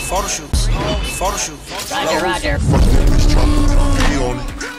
Photo shoot. Photo shoot. Roger, roger. Fuck niggas tryna put me on it.